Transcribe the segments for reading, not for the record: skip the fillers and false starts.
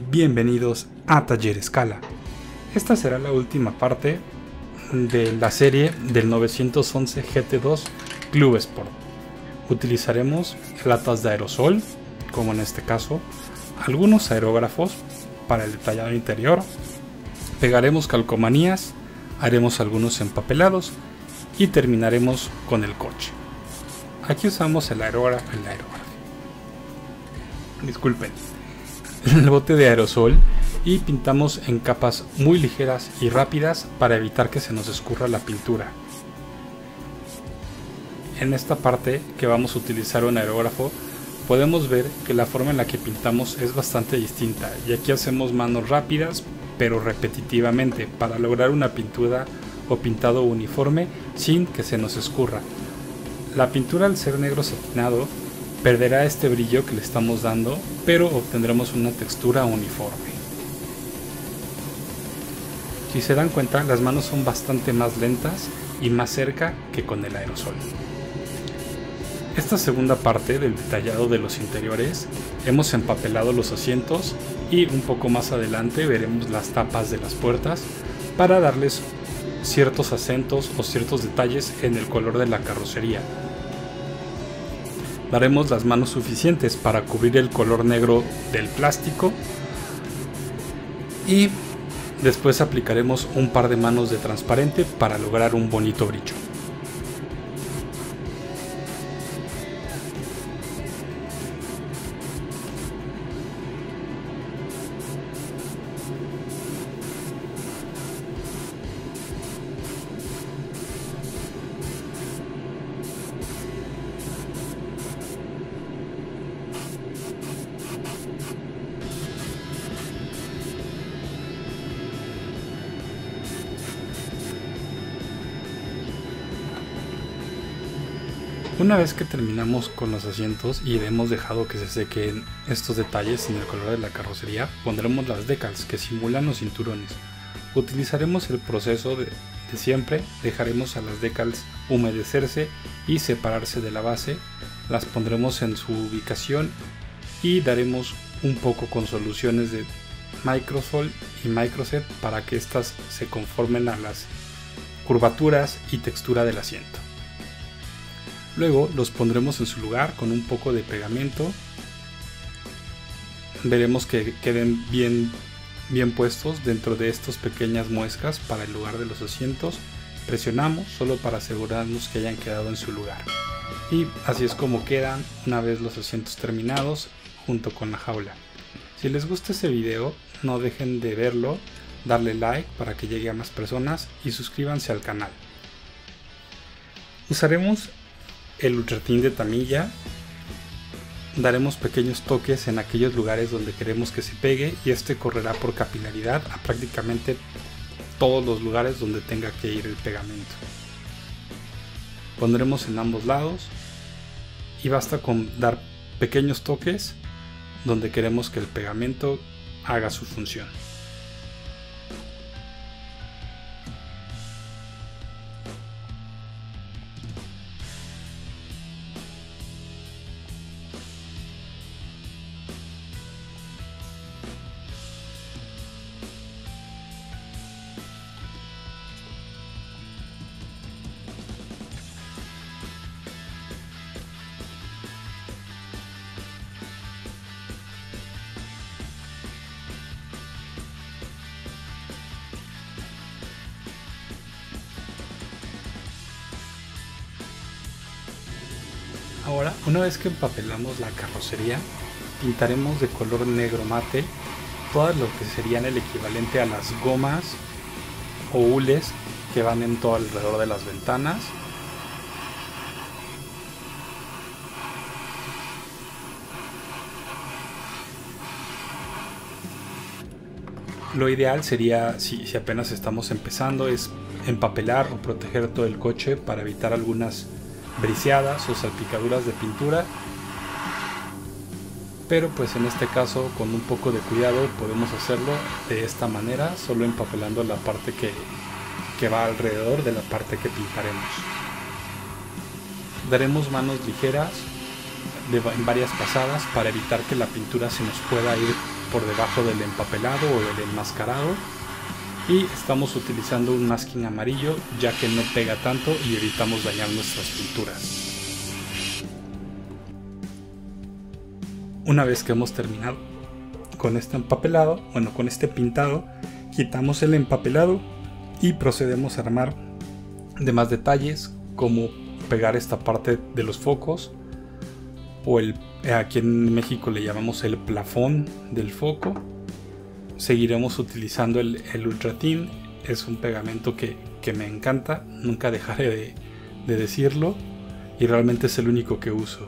Bienvenidos a Taller Escala. Esta será la última parte de la serie del 911 GT2 Club Sport. Utilizaremos latas de aerosol, como en este caso, algunos aerógrafos para el detallado interior, pegaremos calcomanías, haremos algunos empapelados y terminaremos con el coche. Aquí usamos el aerógrafo, disculpen, el bote de aerosol, y pintamos en capas muy ligeras y rápidas para evitar que se nos escurra la pintura. En esta parte que vamos a utilizar un aerógrafo, podemos ver que la forma en la que pintamos es bastante distinta, y aquí hacemos manos rápidas pero repetitivamente para lograr una pintura o pintado uniforme sin que se nos escurra. La pintura, al ser negro satinado, perderá este brillo que le estamos dando, pero obtendremos una textura uniforme. Si se dan cuenta, las manos son bastante más lentas y más cerca que con el aerosol. Esta segunda parte del detallado de los interiores, hemos empapelado los asientos y un poco más adelante veremos las tapas de las puertas para darles ciertos acentos o ciertos detalles en el color de la carrocería. Daremos las manos suficientes para cubrir el color negro del plástico y después aplicaremos un par de manos de transparente para lograr un bonito brillo. Una vez que terminamos con los asientos y hemos dejado que se sequen estos detalles en el color de la carrocería, pondremos las decals que simulan los cinturones. Utilizaremos el proceso de siempre, dejaremos a las decals humedecerse y separarse de la base, las pondremos en su ubicación y daremos un poco con soluciones de Microsol y Microset para que éstas se conformen a las curvaturas y textura del asiento. Luego los pondremos en su lugar con un poco de pegamento. Veremos que queden bien puestos dentro de estas pequeñas muescas para el lugar de los asientos. Presionamos solo para asegurarnos que hayan quedado en su lugar. Y así es como quedan una vez los asientos terminados junto con la jaula. Si les gusta este video, no dejen de verlo, darle like para que llegue a más personas y suscríbanse al canal. Usaremos el ultratín de Tamiya, daremos pequeños toques en aquellos lugares donde queremos que se pegue y este correrá por capilaridad a prácticamente todos los lugares donde tenga que ir el pegamento. Pondremos en ambos lados y basta con dar pequeños toques donde queremos que el pegamento haga su función. Ahora, una vez que empapelamos la carrocería, pintaremos de color negro mate todas lo que serían el equivalente a las gomas o hules que van en todo alrededor de las ventanas. Lo ideal sería, si apenas estamos empezando, es empapelar o proteger todo el coche para evitar algunas briseadas o salpicaduras de pintura, pero pues en este caso con un poco de cuidado podemos hacerlo de esta manera, solo empapelando la parte que va alrededor de la parte que pintaremos. Daremos manos ligeras en varias pasadas para evitar que la pintura se nos pueda ir por debajo del empapelado o del enmascarado, y estamos utilizando un masking amarillo ya que no pega tanto y evitamos dañar nuestras pinturas. Una vez que hemos terminado con este empapelado, con este pintado, quitamos el empapelado y procedemos a armar demás detalles como pegar esta parte de los focos o aquí en México le llamamos el plafón del foco. Seguiremos utilizando el Ultra Thin, es un pegamento que me encanta, nunca dejaré de decirlo y realmente es el único que uso.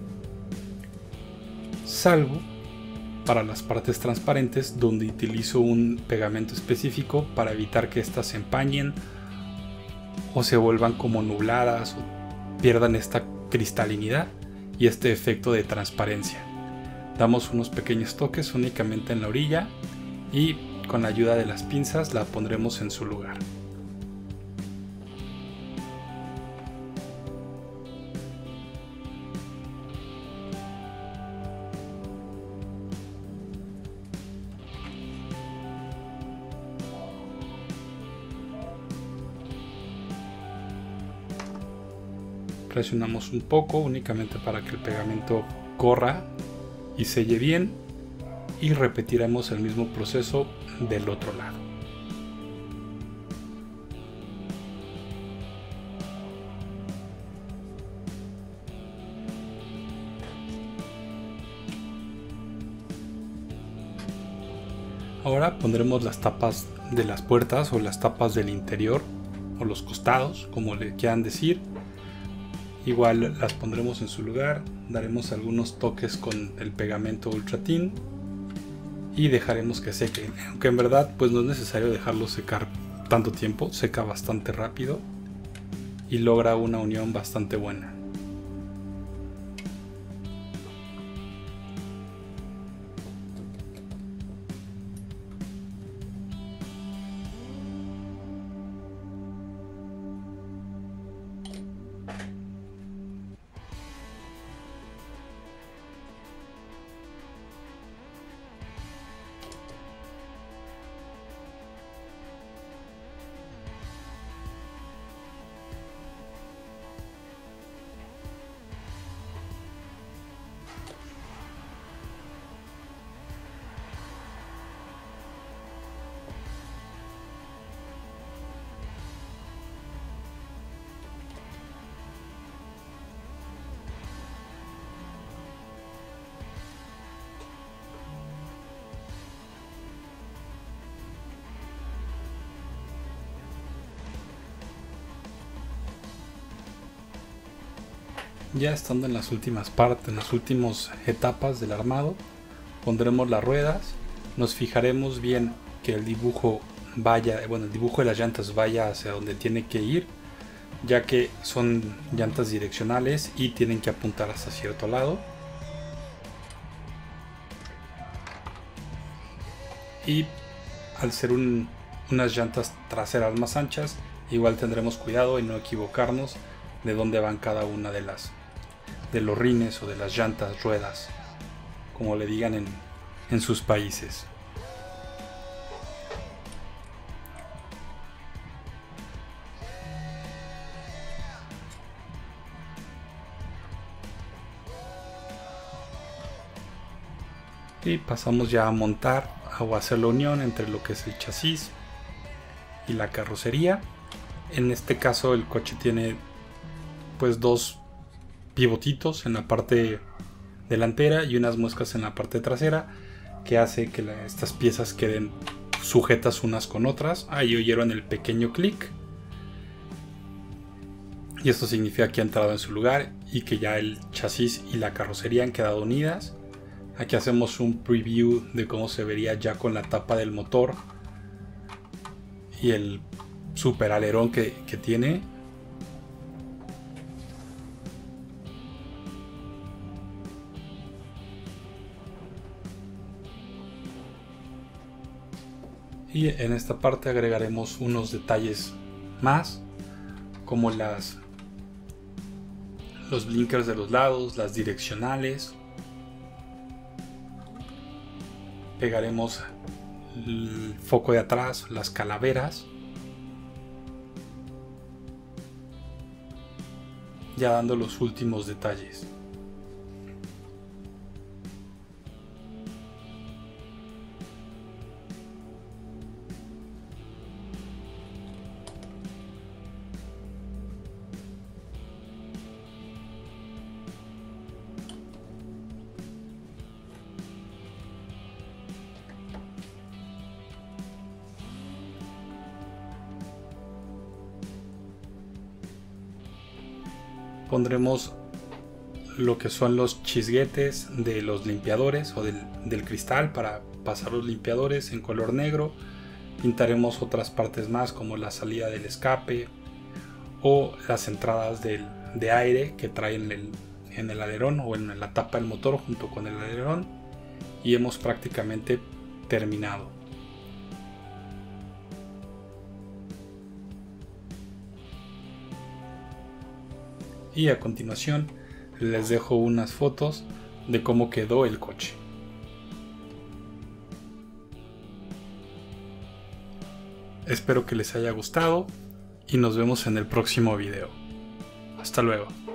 Salvo para las partes transparentes donde utilizo un pegamento específico para evitar que éstas se empañen o se vuelvan como nubladas o pierdan esta cristalinidad y este efecto de transparencia. Damos unos pequeños toques únicamente en la orilla y con la ayuda de las pinzas la pondremos en su lugar. Presionamos un poco únicamente para que el pegamento corra y selle bien, y repetiremos el mismo proceso del otro lado. Ahora pondremos las tapas de las puertas o las tapas del interior o los costados, como le quieran decir. Igual las pondremos en su lugar, daremos algunos toques con el pegamento Ultra Thin y dejaremos que seque, aunque en verdad pues no es necesario dejarlo secar tanto tiempo, seca bastante rápido y logra una unión bastante buena. Ya estando en las últimas partes, en las últimas etapas del armado, pondremos las ruedas, nos fijaremos bien que el dibujo el dibujo de las llantas vaya hacia donde tiene que ir, ya que son llantas direccionales y tienen que apuntar hasta cierto lado. Y al ser unas llantas traseras más anchas, igual tendremos cuidado en no equivocarnos de dónde van cada una de los rines o de las llantas, ruedas, como le digan en sus países. Y pasamos ya a montar o hacer la unión entre lo que es el chasis y la carrocería. En este caso el coche tiene pues dos pivotitos en la parte delantera y unas muescas en la parte trasera, que hace que estas piezas queden sujetas unas con otras. Ahí oyeron el pequeño clic y esto significa que ha entrado en su lugar y que ya el chasis y la carrocería han quedado unidas. Aquí hacemos un preview de cómo se vería ya con la tapa del motor y el super alerón que tiene. Y en esta parte agregaremos unos detalles más, como los blinkers de los lados, las direccionales. pegaremos el foco de atrás, las calaveras, ya dando los últimos detalles. Pondremos lo que son los chisguetes de los limpiadores o del cristal para pasar los limpiadores en color negro. Pintaremos otras partes más como la salida del escape o las entradas de aire que trae en el alerón o en la tapa del motor junto con el alerón, y hemos prácticamente terminado. Y a continuación les dejo unas fotos de cómo quedó el coche. Espero que les haya gustado y nos vemos en el próximo video. Hasta luego.